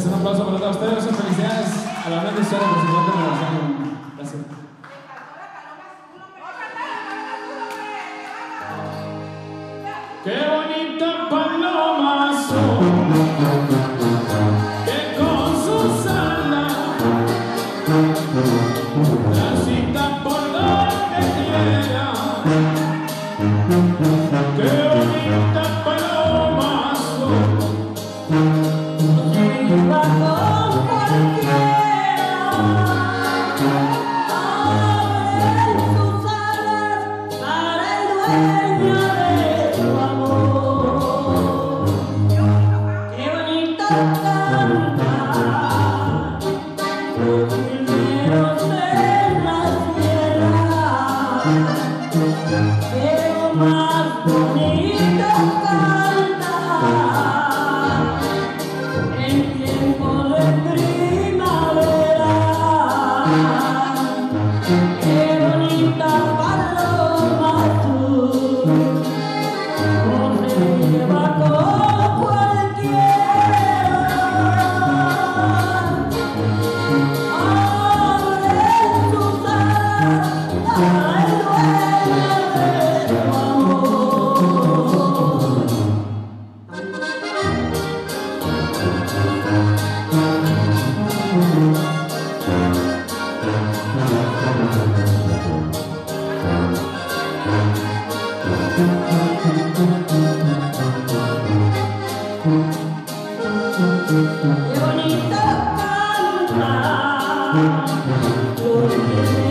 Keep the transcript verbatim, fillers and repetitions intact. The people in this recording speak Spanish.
Un aplauso para todos ustedes. Felicidades a la gran historia por su cincuenta aniversario. Gracias. Qué bonita paloma son, que con sus alas transita por donde quiera. Qué bonita paloma son, iba con cualquiera. Abre sus alas para el dueño de tu amor. Qué bonito canta los mineros en la sierra, pero más bonito canta en tiempo de primavera. Qué bonita paloma tú, no se lleva con cualquiera. Abre tus alas para el dueño de tu amor. Qué bonito canta los